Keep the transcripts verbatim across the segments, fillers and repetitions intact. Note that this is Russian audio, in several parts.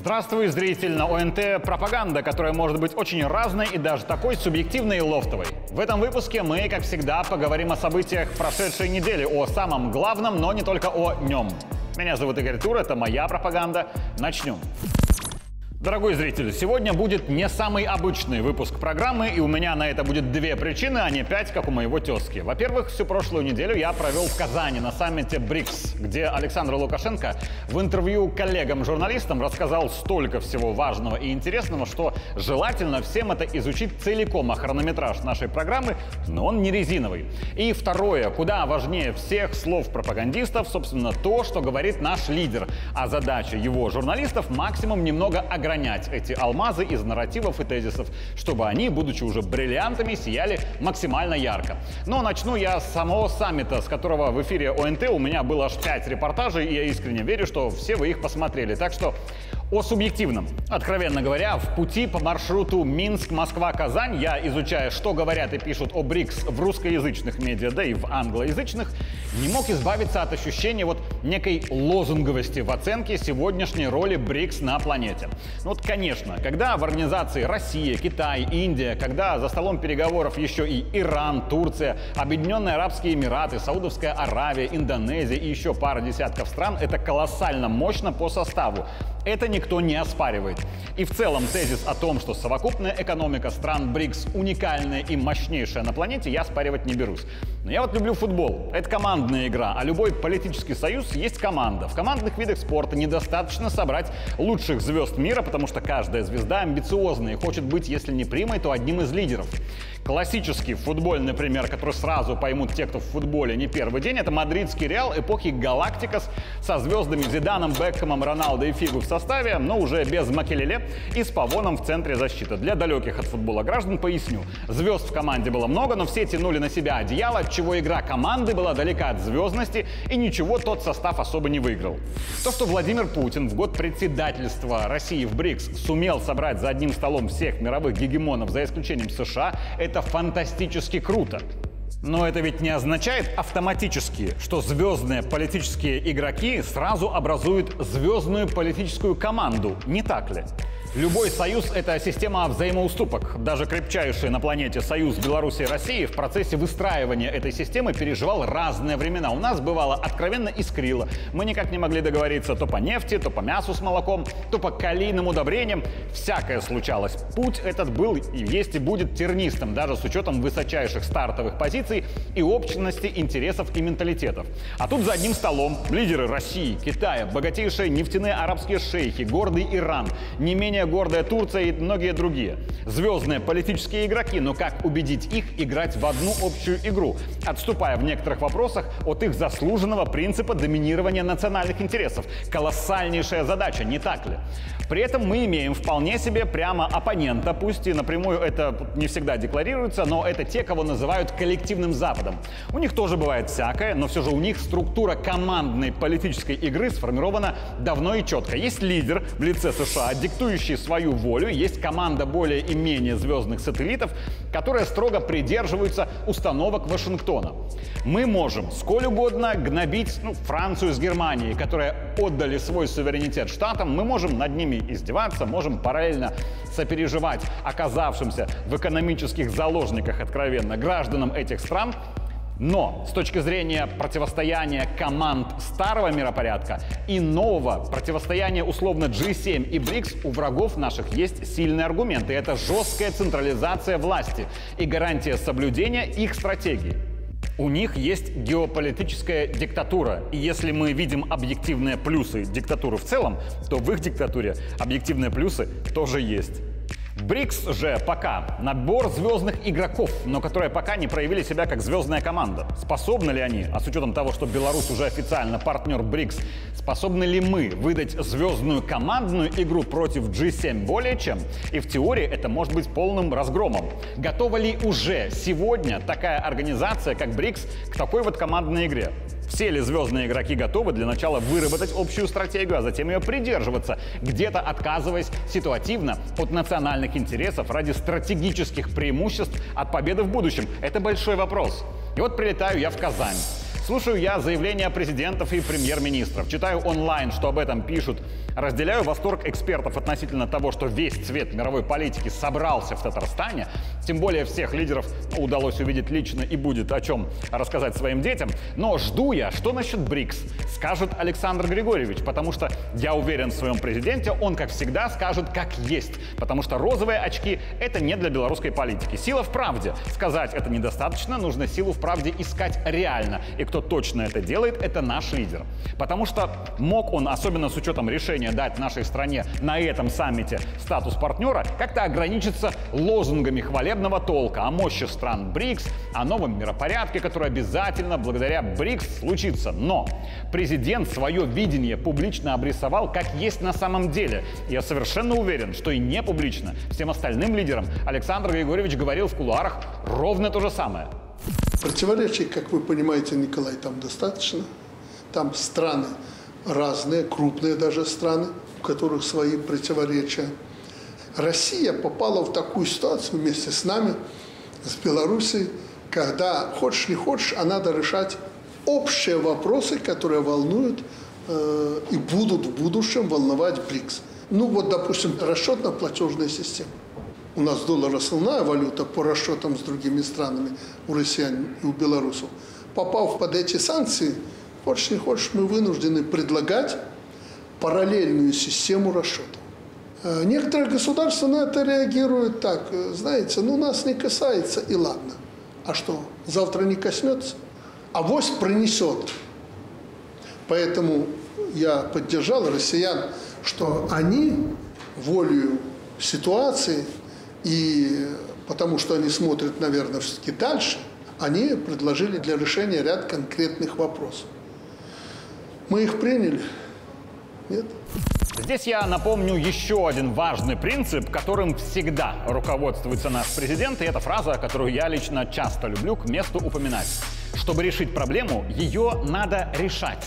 Здравствуй, зритель! На ОНТ пропаганда, которая может быть очень разной и даже такой субъективной и лофтовой. В этом выпуске мы, как всегда, поговорим о событиях прошедшей недели, о самом главном, но не только о нем. Меня зовут Игорь Тур, это моя пропаганда. Начнем. Дорогой зритель, сегодня будет не самый обычный выпуск программы, и у меня на это будет две причины, а не пять, как у моего тезки. Во-первых, всю прошлую неделю я провел в Казани на саммите БРИКС, где Александр Лукашенко в интервью коллегам-журналистам рассказал столько всего важного и интересного, что желательно всем это изучить целиком, а хронометраж нашей программы, но он не резиновый. И второе, куда важнее всех слов пропагандистов, собственно, то, что говорит наш лидер, а задача его журналистов максимум немного ограничить огранять эти алмазы из нарративов и тезисов, чтобы они, будучи уже бриллиантами, сияли максимально ярко. Но начну я с самого саммита, с которого в эфире ОНТ у меня было аж пять репортажей, и я искренне верю, что все вы их посмотрели. Так что о субъективном. Откровенно говоря, в пути по маршруту Минск-Москва-Казань я, изучая, что говорят и пишут о БРИКС в русскоязычных медиа, да и в англоязычных, не мог избавиться от ощущения вот некой лозунговости в оценке сегодняшней роли БРИКС на планете. Ну вот, конечно, когда в организации Россия, Китай, Индия, когда за столом переговоров еще и Иран, Турция, Объединенные Арабские Эмираты, Саудовская Аравия, Индонезия и еще пара десятков стран, это колоссально мощно по составу. Это никто не оспаривает. И в целом тезис о том, что совокупная экономика стран БРИКС уникальная и мощнейшая на планете, я оспаривать не берусь. Но я вот люблю футбол. Это командная игра, а любой политический союз есть команда. В командных видах спорта недостаточно собрать лучших звезд мира, потому что каждая звезда амбициозная и хочет быть, если не примой, то одним из лидеров. Классический футбольный пример, который сразу поймут те, кто в футболе не первый день, это мадридский Реал эпохи Галактикос со звездами Зиданом, Бекхэмом, Роналдо и Фигу в составе, но уже без Макелеле и с Павоном в центре защиты. Для далеких от футбола граждан поясню. Звезд в команде было много, но все тянули на себя одеяло, отчего игра команды была далека от звездности, и ничего тот состав особо не выиграл. То, что Владимир Путин в год председательства России в БРИКС сумел собрать за одним столом всех мировых гегемонов, за исключением США, это фантастически круто. Но это ведь не означает автоматически, что звездные политические игроки сразу образуют звездную политическую команду, не так ли? Любой союз — это система взаимоуступок. Даже крепчайший на планете союз Беларуси и России в процессе выстраивания этой системы переживал разные времена. У нас бывало откровенно искрило. Мы никак не могли договориться то по нефти, то по мясу с молоком, то по калийным удобрениям. Всякое случалось. Путь этот был и есть и будет тернистым, даже с учетом высочайших стартовых позиций и общности интересов и менталитетов. А тут за одним столом лидеры России, Китая, богатейшие нефтяные арабские шейхи, гордый Иран, не менее гордая Турция и многие другие. Звездные политические игроки, но как убедить их играть в одну общую игру, отступая в некоторых вопросах от их заслуженного принципа доминирования национальных интересов? Колоссальнейшая задача, не так ли? При этом мы имеем вполне себе прямо оппонента, пусть и напрямую это не всегда декларируется, но это те, кого называют коллективным Западом. У них тоже бывает всякое, но все же у них структура командной политической игры сформирована давно и четко. Есть лидер в лице США, диктующий свою волю, есть команда более и менее звездных сателлитов, которые строго придерживаются установок Вашингтона. Мы можем сколь угодно гнобить ну, Францию с Германией, которые отдали свой суверенитет штатам, мы можем над ними издеваться, можем параллельно сопереживать оказавшимся в экономических заложниках откровенно гражданам этих стран. Но с точки зрения противостояния команд старого миропорядка и нового противостояния условно джи семь и БРИКС у врагов наших есть сильные аргументы. Это жесткая централизация власти и гарантия соблюдения их стратегии. У них есть геополитическая диктатура. И если мы видим объективные плюсы диктатуры в целом, то в их диктатуре объективные плюсы тоже есть. БРИКС же пока набор звездных игроков, но которые пока не проявили себя как звездная команда. Способны ли они, а с учетом того, что Беларусь уже официально партнер БРИКС, способны ли мы выдать звездную командную игру против джи семь более чем? И в теории это может быть полным разгромом. Готова ли уже сегодня такая организация, как БРИКС, к такой вот командной игре? Все ли звездные игроки готовы для начала выработать общую стратегию, а затем ее придерживаться, где-то отказываясь ситуативно от национальных интересов ради стратегических преимуществ от победы в будущем? Это большой вопрос. И вот прилетаю я в Казань. Слушаю я заявления президентов и премьер-министров, читаю онлайн, что об этом пишут, разделяю восторг экспертов относительно того, что весь цвет мировой политики собрался в Татарстане, тем более всех лидеров удалось увидеть лично и будет о чем рассказать своим детям, но жду я, что насчет БРИКС, скажет Александр Григорьевич, потому что я уверен в своем президенте, он, как всегда, скажет как есть, потому что розовые очки – это не для белорусской политики. Сила в правде. Сказать это недостаточно, нужно силу в правде искать реально. И кто точно это делает, это наш лидер. Потому что мог он, особенно с учетом решения дать нашей стране на этом саммите статус партнера, как-то ограничиться лозунгами хвалебного толка о мощи стран БРИКС, о новом миропорядке, который обязательно благодаря БРИКС случится. Но президент свое видение публично обрисовал, как есть на самом деле. Я совершенно уверен, что и не публично всем остальным лидерам Александр Григорьевич говорил в кулуарах ровно то же самое. Противоречий, как вы понимаете, Николай, там достаточно. Там страны разные, крупные даже страны, у которых свои противоречия. Россия попала в такую ситуацию вместе с нами, с Белоруссией, когда, хочешь не хочешь, а надо решать общие вопросы, которые волнуют э, и будут в будущем волновать БРИКС. Ну вот, допустим, расчетно-платежная система. У нас доллар основная валюта по расчетам с другими странами, у россиян и у белорусов. Попав под эти санкции, хочешь не хочешь, мы вынуждены предлагать параллельную систему расчетов. Некоторые государства на это реагируют так, знаете, ну нас не касается и ладно. А что, завтра не коснется? Авось пронесет. Поэтому я поддержал россиян, что они волею ситуации и потому что они смотрят, наверное, все-таки дальше, они предложили для решения ряд конкретных вопросов. Мы их приняли? Нет? Здесь я напомню еще один важный принцип, которым всегда руководствуется наш президент, и это фраза, которую я лично часто люблю к месту упоминать. Чтобы решить проблему, ее надо решать.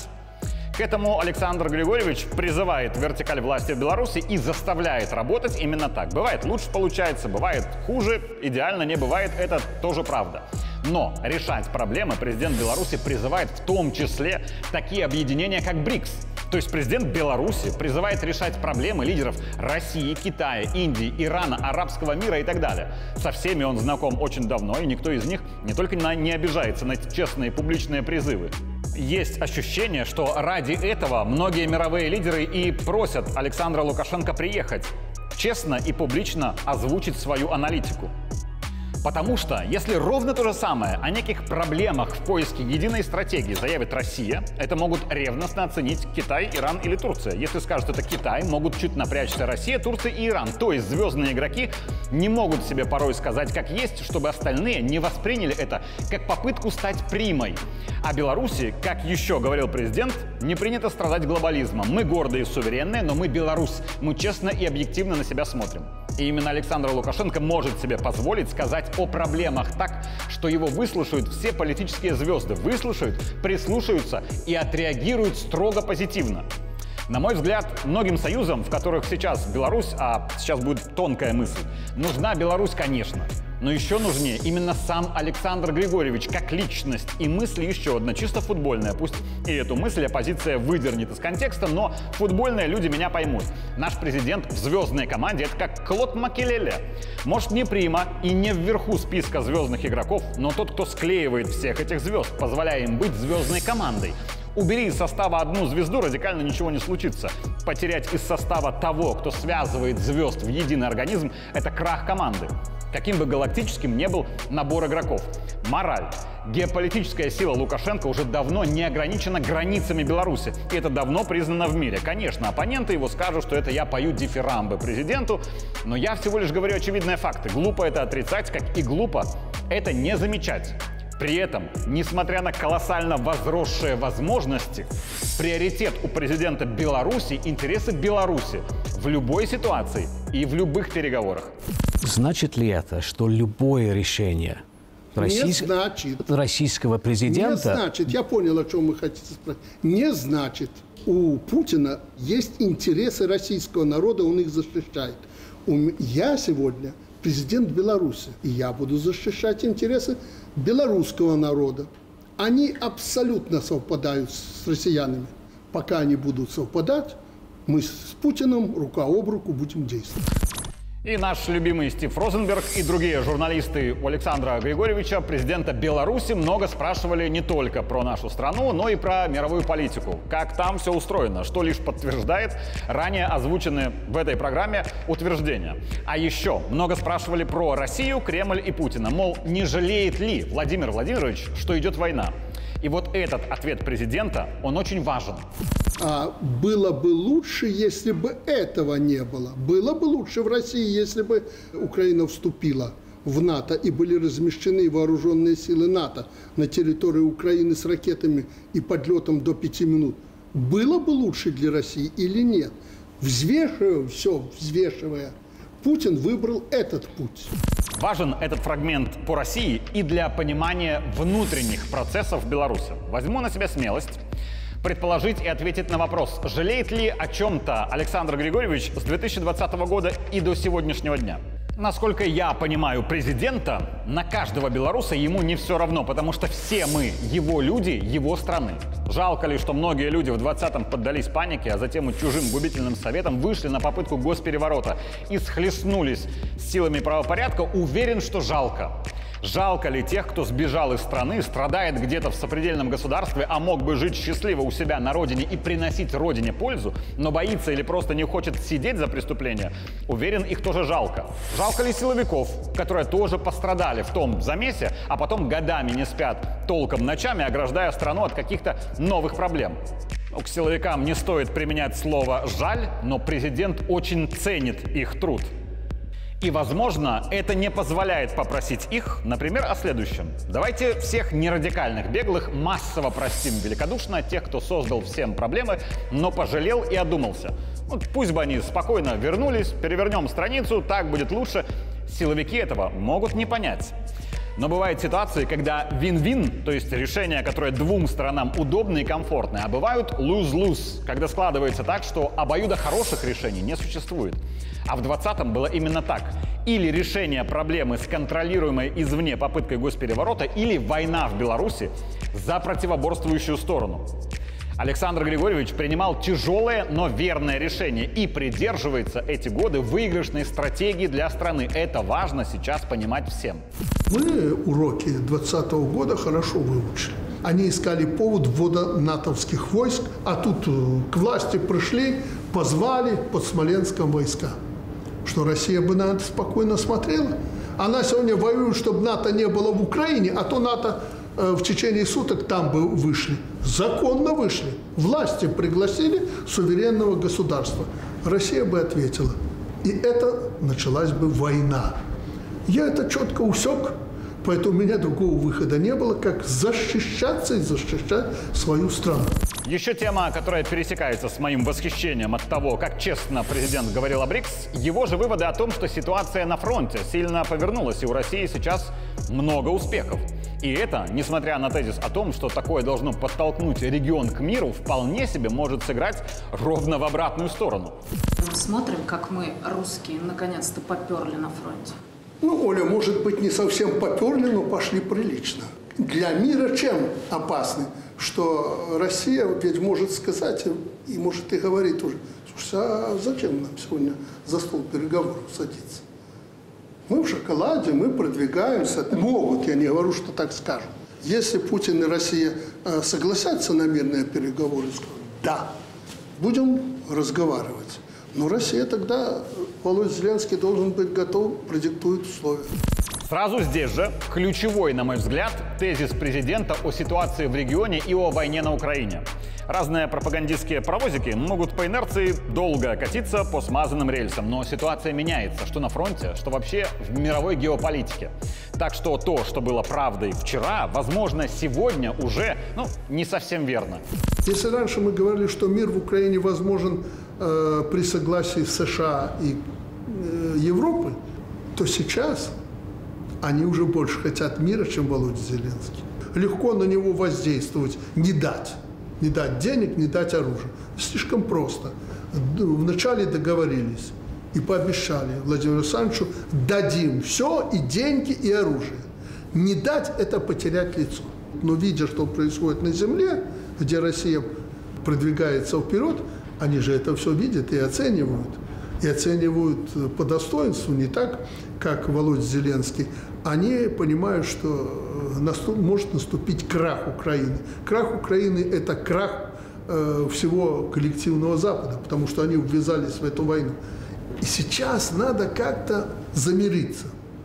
К этому Александр Григорьевич призывает вертикаль власти в Беларуси и заставляет работать именно так. Бывает лучше получается, бывает хуже, идеально не бывает, это тоже правда. Но решать проблемы президент Беларуси призывает в том числе такие объединения, как БРИКС. То есть президент Беларуси призывает решать проблемы лидеров России, Китая, Индии, Ирана, арабского мира и так далее. Со всеми он знаком очень давно, и никто из них не только не обижается на честные публичные призывы. Есть ощущение, что ради этого многие мировые лидеры и просят Александра Лукашенко приехать, честно и публично озвучить свою аналитику. Потому что, если ровно то же самое о неких проблемах в поиске единой стратегии заявит Россия, это могут ревностно оценить Китай, Иран или Турция. Если скажут это Китай, могут чуть напрячься Россия, Турция и Иран. То есть звездные игроки не могут себе порой сказать как есть, чтобы остальные не восприняли это как попытку стать примой. А Беларуси, как еще говорил президент, не принято страдать глобализмом. Мы гордые и суверенные, но мы Беларусь. Мы честно и объективно на себя смотрим. И именно Александр Лукашенко может себе позволить сказать о проблемах так, что его выслушают все политические звезды, выслушают, прислушаются и отреагируют строго позитивно. На мой взгляд, многим союзам, в которых сейчас Беларусь, а сейчас будет тонкая мысль, нужна Беларусь, конечно. Но еще нужнее именно сам Александр Григорьевич как личность. И мысль еще одна, чисто футбольная. Пусть и эту мысль оппозиция выдернет из контекста, но футбольные люди меня поймут. Наш президент в звездной команде — это как Клод Макелеле. Может, не прима и не вверху списка звездных игроков, но тот, кто склеивает всех этих звезд, позволяя им быть звездной командой. Убери из состава одну звезду, радикально ничего не случится. Потерять из состава того, кто связывает звезд в единый организм, это крах команды. Каким бы галактическим ни был набор игроков. Мораль. Геополитическая сила Лукашенко уже давно не ограничена границами Беларуси. И это давно признано в мире. Конечно, оппоненты его скажут, что это я пою дифирамбы президенту, но я всего лишь говорю очевидные факты. Глупо это отрицать, как и глупо это не замечать. При этом, несмотря на колоссально возросшие возможности, приоритет у президента Беларуси – интересы Беларуси в любой ситуации и в любых переговорах. Значит ли это, что любое решение российс... российского президента... Не значит. Я понял, о чем вы хотите спросить. Не значит. У Путина есть интересы российского народа, он их защищает. Я сегодня президент Беларуси, и я буду защищать интересы белорусского народа. Они абсолютно совпадают с россиянами. Пока они будут совпадать, мы с Путиным рука об руку будем действовать. И наш любимый Стив Розенберг и другие журналисты у Александра Григорьевича, президента Беларуси, много спрашивали не только про нашу страну, но и про мировую политику. Как там все устроено, что лишь подтверждает ранее озвученные в этой программе утверждения. А еще много спрашивали про Россию, Кремль и Путина. Мол, не жалеет ли Владимир Владимирович, что идет война? И вот этот ответ президента, он очень важен. А было бы лучше, если бы этого не было. Было бы лучше в России, если бы Украина вступила в НАТО и были размещены вооруженные силы НАТО на территории Украины с ракетами и подлетом до пяти минут. Было бы лучше для России или нет? Взвешивая все, взвешивая, Путин выбрал этот путь. Важен этот фрагмент по России и для понимания внутренних процессов в Беларуси. Возьму на себя смелость предположить и ответить на вопрос, жалеет ли о чем-то Александр Григорьевич с две тысячи двадцатого года и до сегодняшнего дня. Насколько я понимаю президента, на каждого белоруса ему не все равно, потому что все мы его люди, его страны. Жалко ли, что многие люди в двадцатом поддались панике, а затем и чужим губительным советам вышли на попытку госпереворота и схлестнулись с силами правопорядка? Уверен, что жалко. Жалко ли тех, кто сбежал из страны, страдает где-то в сопредельном государстве, а мог бы жить счастливо у себя на родине и приносить родине пользу, но боится или просто не хочет сидеть за преступление? Уверен, их тоже жалко. Жалко ли силовиков, которые тоже пострадали в том замесе, а потом годами не спят толком ночами, ограждая страну от каких-то новых проблем? К силовикам не стоит применять слово «жаль», но президент очень ценит их труд. И, возможно, это не позволяет попросить их, например, о следующем. Давайте всех нерадикальных беглых массово простим великодушно, тех, кто создал всем проблемы, но пожалел и одумался. Вот пусть бы они спокойно вернулись, перевернем страницу, так будет лучше. Силовики этого могут не понять. Но бывают ситуации, когда вин-вин, то есть решения, которые двум сторонам удобны и комфортны, а бывают lose-lose, когда складывается так, что обоюдо хороших решений не существует. А в двадцатом было именно так. Или решение проблемы с контролируемой извне попыткой госпереворота, или война в Беларуси за противоборствующую сторону. Александр Григорьевич принимал тяжелое, но верное решение и придерживается эти годы выигрышной стратегии для страны. Это важно сейчас понимать всем. Мы уроки двадцатого года хорошо выучили. Они искали повод ввода натовских войск, а тут к власти пришли, позвали под Смоленском войска. Что Россия бы на это спокойно смотрела? Она сегодня воюет, чтобы НАТО не было в Украине, а то НАТО э, в течение суток там бы вышли. Законно вышли. Власти пригласили суверенного государства. Россия бы ответила. И это началась бы война. Я это четко усек, поэтому у меня другого выхода не было, как защищаться и защищать свою страну. Еще тема, которая пересекается с моим восхищением от того, как честно президент говорил о БРИКС, его же выводы о том, что ситуация на фронте сильно повернулась, и у России сейчас много успехов. И это, несмотря на тезис о том, что такое должно подтолкнуть регион к миру, вполне себе может сыграть ровно в обратную сторону. Смотрим, как мы, русские, наконец-то поперли на фронте. Ну, Оля, может быть, не совсем поперли, но пошли прилично. Для мира чем опасны? Что Россия ведь может сказать, и может и говорит уже, слушайте, а зачем нам сегодня за стол переговоров садиться? Мы в шоколаде, мы продвигаемся. Могут, я не говорю, что так скажут. Если Путин и Россия согласятся на мирные переговоры, скажут, да, будем разговаривать. Но Россия тогда, Володя Зеленский должен быть готов, продиктует условия. Сразу здесь же ключевой, на мой взгляд, тезис президента о ситуации в регионе и о войне на Украине. Разные пропагандистские паровозики могут по инерции долго катиться по смазанным рельсам, но ситуация меняется, что на фронте, что вообще в мировой геополитике. Так что то, что было правдой вчера, возможно, сегодня уже, ну, не совсем верно. Если раньше мы говорили, что мир в Украине возможен э, при согласии США и э, Европы, то сейчас они уже больше хотят мира, чем Володя Зеленский. Легко на него воздействовать, не дать. Не дать денег, не дать оружия. Слишком просто. Вначале договорились и пообещали Владимиру Александровичу, дадим все, и деньги, и оружие. Не дать – это потерять лицо. Но видя, что происходит на земле, где Россия продвигается вперед, они же это все видят и оценивают. И оценивают по достоинству, не так, как Володя Зеленский. Они понимают, что наступ, может наступить крах Украины. Крах Украины – это крах э, всего коллективного Запада, потому что они ввязались в эту войну. И сейчас надо как-то замириться.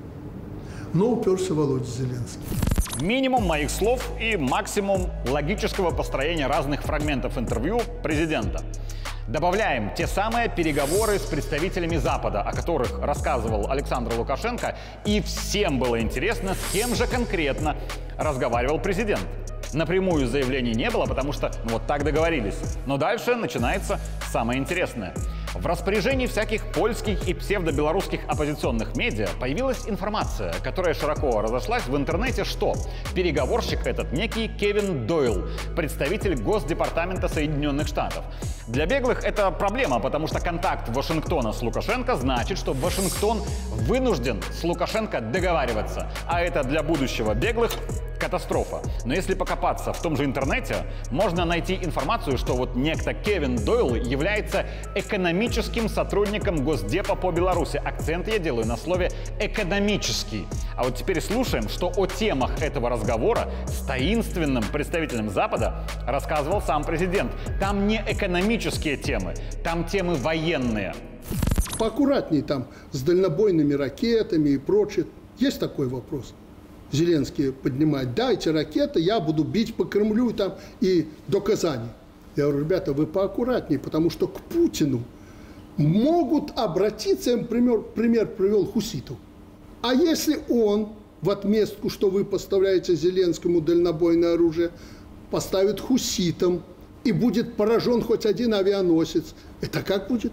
Но уперся Володя Зеленский. Минимум моих слов и максимум логического построения разных фрагментов интервью президента. Добавляем те самые переговоры с представителями Запада, о которых рассказывал Александр Лукашенко, и всем было интересно, с кем же конкретно разговаривал президент. Напрямую заявлений не было, потому что ну, вот так договорились. Но дальше начинается самое интересное. В распоряжении всяких польских и псевдобелорусских оппозиционных медиа появилась информация, которая широко разошлась в интернете, что переговорщик этот некий Кевин Дойл, представитель Госдепартамента Соединенных Штатов. Для беглых это проблема, потому что контакт Вашингтона с Лукашенко значит, что Вашингтон вынужден с Лукашенко договариваться, а это для будущего беглых катастрофа. Но если покопаться в том же интернете, можно найти информацию, что вот некто Кевин Дойл является экономическим сотрудником Госдепа по Беларуси. Акцент я делаю на слове «экономический». А вот теперь слушаем, что о темах этого разговора с таинственным представителем Запада рассказывал сам президент. Там не экономические темы, там темы военные. Поаккуратней там с дальнобойными ракетами и прочее. Есть такой вопрос? Зеленский поднимает, дайте ракеты, я буду бить по Кремлю там, и до Казани. Я говорю, ребята, вы поаккуратнее, потому что к Путину могут обратиться, я пример, пример привел хуситов. А если он в отместку, что вы поставляете Зеленскому дальнобойное оружие, поставит хуситам и будет поражен хоть один авианосец, это как будет?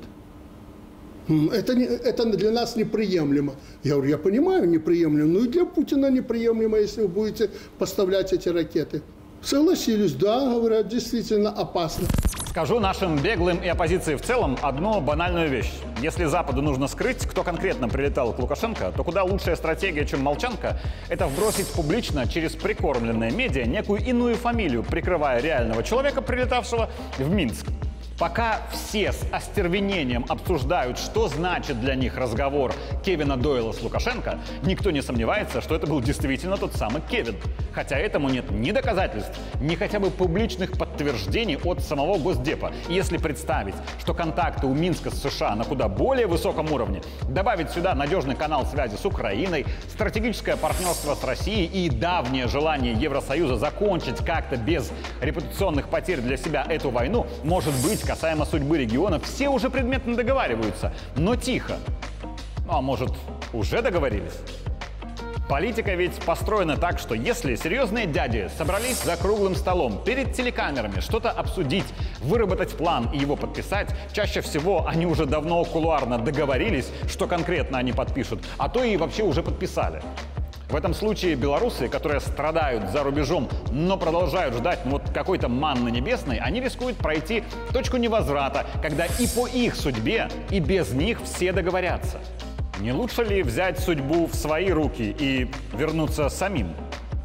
Это, не, это для нас неприемлемо. Я говорю, я понимаю, неприемлемо, но и для Путина неприемлемо, если вы будете поставлять эти ракеты. Согласились, да, говорят, действительно опасно. Скажу нашим беглым и оппозиции в целом одну банальную вещь. Если Западу нужно скрыть, кто конкретно прилетал к Лукашенко, то куда лучшая стратегия, чем молчанка, это вбросить публично через прикормленные медиа некую иную фамилию, прикрывая реального человека, прилетавшего в Минск. Пока все с остервенением обсуждают, что значит для них разговор Кевина Дойла с Лукашенко, никто не сомневается, что это был действительно тот самый Кевин. Хотя этому нет ни доказательств, ни хотя бы публичных подтверждений от самого Госдепа. И если представить, что контакты у Минска с США на куда более высоком уровне, добавить сюда надежный канал связи с Украиной, стратегическое партнерство с Россией и давнее желание Евросоюза закончить как-то без репутационных потерь для себя эту войну, может быть, касаемо судьбы региона, все уже предметно договариваются, но тихо. Ну а может, уже договорились? Политика ведь построена так, что если серьезные дяди собрались за круглым столом перед телекамерами что-то обсудить, выработать план и его подписать, чаще всего они уже давно кулуарно договорились, что конкретно они подпишут, а то и вообще уже подписали. В этом случае белорусы, которые страдают за рубежом, но продолжают ждать ну, вот какой-то манны небесной, они рискуют пройти точку невозврата, когда и по их судьбе, и без них все договорятся. Не лучше ли взять судьбу в свои руки и вернуться самим?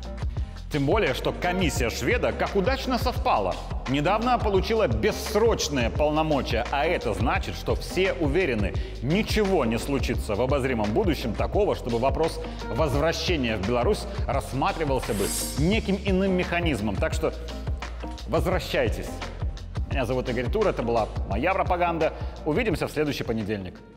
Тем более, что комиссия шведа как удачно совпала. Недавно получила бессрочные полномочия, а это значит, что все уверены, ничего не случится в обозримом будущем такого, чтобы вопрос возвращения в Беларусь рассматривался бы неким иным механизмом. Так что возвращайтесь. Меня зовут Игорь Тур, это была моя пропаганда. Увидимся в следующий понедельник.